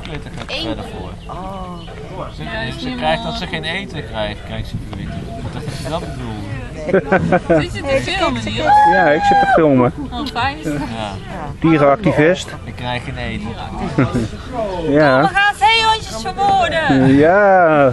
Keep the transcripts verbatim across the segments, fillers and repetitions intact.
liter verder voor. Oh, okay. Ze, ja, ze krijgt, als ze geen eten krijgt, krijgt ze vier liter. Dat is dat bedoel. Zit je te filmen, Niels? Ja, ik zit te filmen. Oh, fijn is dat. Ja. Dierenactivist. Ik krijg geen eten. Ja. We gaan zeehondjes vermoorden. Ja.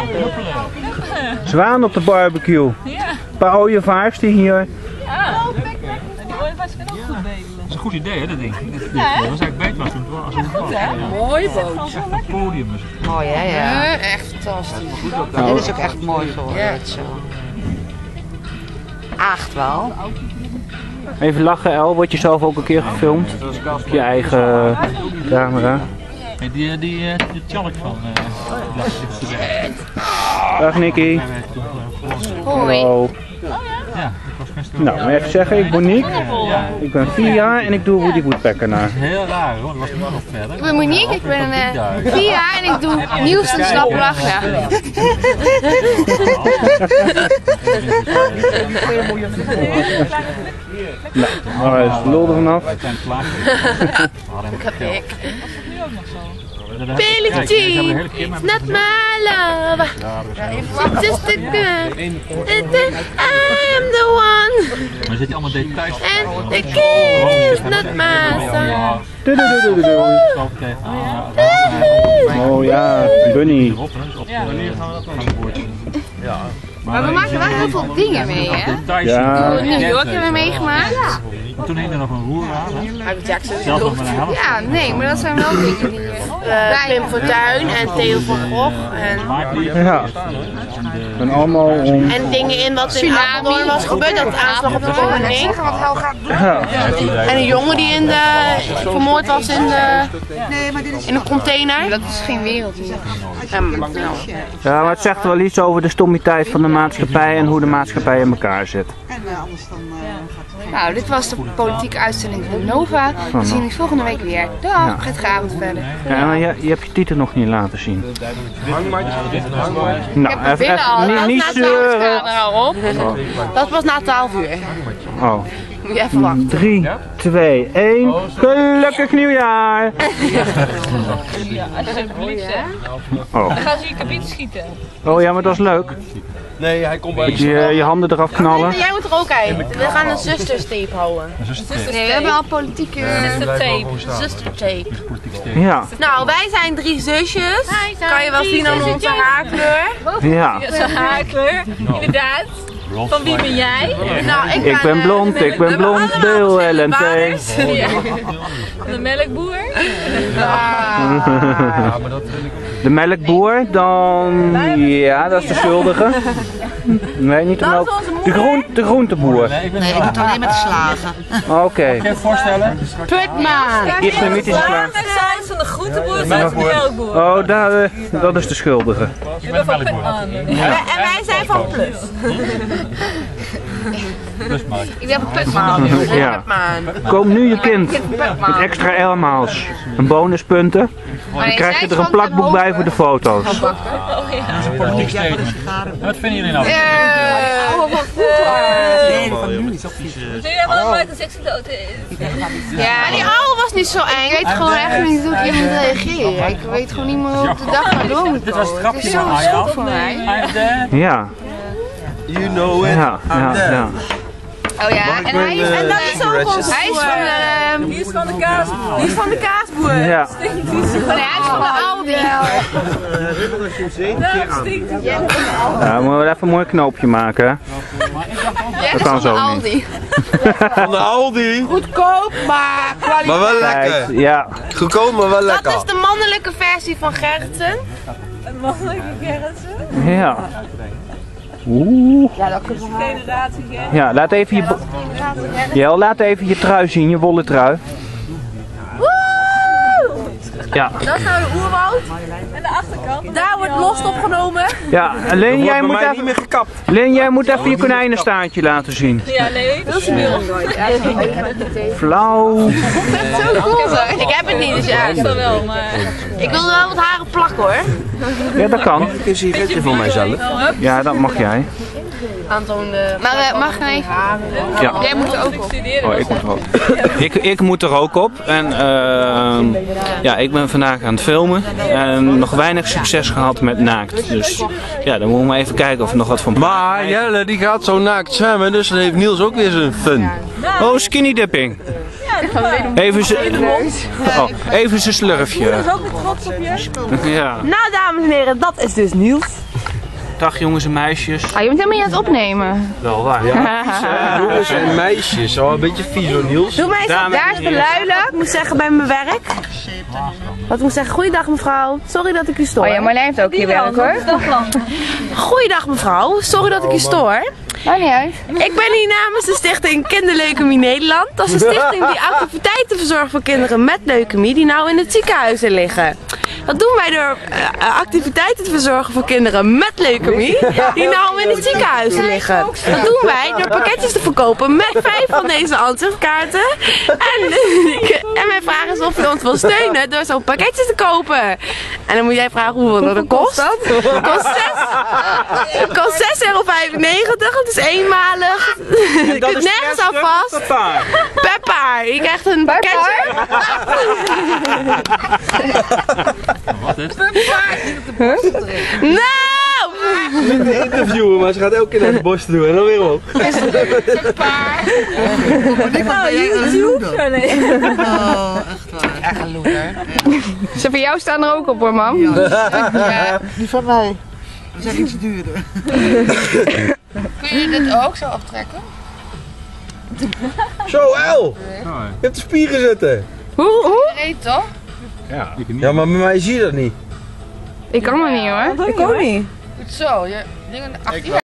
Zwaan op de barbecue. Ja. Een paar ooievaars die hier. Ja. Die ooievaars kunnen ook goed bedelen. Dat is een goed idee, hè, dat ding. Dat was eigenlijk beter als het was. Goed, hè? Mooi boot. Een podium is het. Mooi, hè? Ja. Ja, echt fantastisch. Oh. Dit is ook echt mooi geworden. Ja. Zo. Aagt wel. Even lachen, El. Word je zelf ook een keer gefilmd? Op je eigen camera. Hey, die, die, die Tjalk van. Uh, Dag Nicky. Hoi. Hallo. Ja, nou, maar even zeggen, ik ben Nick. Ik ben vier jaar en ik doe Woody Woodpecker na. Heel raar hoor, dat was nu nog verder. Ik ben Monique, ik ben uh, vier jaar en ik doe nieuws en slappelach na. Nou, daar is de lul er vanaf. Billie Jean, it's not my love. It's just a gun. I am the one. Maar zit je allemaal details? And the king is not my son. Oh ja, Bunny. Ja. Maar we maken wel heel veel dingen mee, hè? Ja. New York hebben we meegemaakt. Ja. Toen hing er nog een roer aan. Michael Jackson. Zelfs nog met een helft. Ja, nee, maar dat zijn wel dingen die... Uh, Pim Fortuyn en Theo van Gogh. En... Ja. En allemaal om... En dingen in wat in Apeldoorn was gebeurd, dat aanslag op de woning. Ja. En een jongen die in de, vermoord was in de, in een container. Dat is geen wereldnieuws. Ja, maar het zegt wel iets over de stommiteit van de maatschappij en hoe de maatschappij in elkaar zit. Nou, dit was de politieke uitzending van Nova. We zien jullie volgende week weer. Dag, ja. Prettige avond verder. Ja, maar je, je hebt je titel nog niet laten zien. Nou, even, even al. niet, niet zeuren. Dat was na twaalf uur. Oh. Moet je even wachten. drie, twee, één. Gelukkig nieuwjaar! Ja, alsjeblieft hè. Oh. Dan gaan ze je kabiet schieten. Oh ja, maar dat is leuk. Nee, hij komt bij je. Je, je handen eraf knallen. Nee, jij moet er ook uit. We gaan een zusterstape houden. Nee, we hebben al politieke... Zustertape. Zustertape. Ja. Nou, wij zijn drie zusjes. Kan je wel zien aan onze haarkleur. Ja. Onze haarkleur, inderdaad. Van wie ben jij? Nou, ik, ik ben blond, ik ben blond, Bill L N T. Ja. De melkboer. Ah. De melkboer, dan... Ja, dat is de schuldige. Nee, niet de melk. De, groen, de groenteboer. Nee, ik doe alleen met de slagen. Oké. Okay. Kun je je voorstellen? Putma. Islamitische slager. Zijn van de groenteboer of zijn van de melkboer? Oh, daar, uh, dat is de schuldige. Ik ben van Putman. Ja. En wij zijn van Plus. Plusmarkt. Ik ben van Putman. Ja. Koop nu je kind met extra airmiles en bonuspunten. Dan krijg je er een plakboek bij voor de foto's. Dat is een politiek statement. Wat vinden jullie nou? Zie je wel dat Michael Jackson dood is? Ja, die oude was niet zo eng. Ik weet gewoon echt niet hoe ik moet reageren. Ik weet gewoon niet meer hoe ik de dag maar door moet komen. Het is zo schuld voor mij. Ja. You know it. Ja, ja, ja. Oh ja, en hij is, en dat is ook ons. Hij is van de, die is van de kaasboer. Die is van de kaasboer. Ja. Stinkt die zo. Nee, hij is van de Aldi. Dat stinkt het. Ja, we moeten even een mooi knoopje maken. Dat kan zo niet. Van de Aldi. Goedkoop, maar kwaliteit. Maar wel lekker. Ja. Goedkoop, maar wel lekker. Dat is de mannelijke versie van Gerritsen. Een mannelijke Gerritsen? Ja. Oeh. Ja, dat kunnen we generatie Ja, laat even je... Jel, laat even je trui zien, je wollen trui. Ja. Dat is nou de oerwoud. En de achterkant. Daar wordt los opgenomen. Ja, alleen jij moet even... niet meer gekapt. Leen, jij moet even je konijnenstaartje laten zien. Ja, nee, dat is meer. Flauw. Zo cool zo. Ik heb het niet, dus ja. Ik wel wel, maar... Ik wil wel wat haren plakken hoor. Ja, dat kan. Een sigaretje voor mijzelf. Ja, dat mag jij. aantoonde. Maar uh, mag ik nou even? Ja. Jij moet er ook op. Oh, ik moet er ook. ik, ik moet er ook op. En uh, ja, ik ben vandaag aan het filmen. En nog weinig succes gehad met naakt. Dus ja, dan moeten we maar even kijken of er nog wat van. Maar Jelle die gaat zo naakt zwemmen, dus dan heeft Niels ook weer zijn fun. Oh, skinny dipping. Even zijn oh, even zijn slurfje. Ja. Nou, dames en heren, dat is dus Niels. Dag jongens en meisjes. Ah, je bent helemaal niet aan het opnemen. Wel waar. Ja, jongens en meisjes, al een beetje vies hoor Niels. Doe mij eens daar is beluiden. Ik moet zeggen bij mijn werk. Wat ik moet zeggen, goeiedag mevrouw. Sorry dat ik u stoor. Oh ja, Marlijn heeft ook hier werk hoor. Goeiedag mevrouw, sorry dat ik u stoor. Maakt niet uit. Ik ben hier namens de stichting Kinderleukemie Nederland. Dat is een stichting die activiteiten verzorgt voor kinderen met leukemie die nou in het ziekenhuizen liggen. Dat doen wij door uh, activiteiten te verzorgen voor kinderen met leukemie die nou in het ziekenhuizen liggen. Dat doen wij door pakketjes te verkopen met vijf van deze ansichtkaarten. En, en mijn vraag is of je ons wil steunen door zo'n pakketje te kopen. En dan moet jij vragen hoeveel dat kost. Het kost zes euro vijfennegentig. Het is eenmalig. Je kunt nergens aan vast. Per paar. Je krijgt een pakketje. Wat is het? Nou! Niet interviewen, maar ze gaat elke keer naar de borst doen en dan weer op. Nou, je hoeft zo niet. Oh, echt waar. Echt een loeder. Ze van jou staan er ook op hoor, mam. Ja, die van mij. Die zijn iets duurder. Kun je dit ook zo aftrekken? Zo, El! Je hebt de spieren zitten. Hoe? Hoe? Reet toch? Ja. Ja, maar bij mij zie je dat niet. Ik kan nog niet hoor. Ik ook niet. Goed zo. Je dingen achter.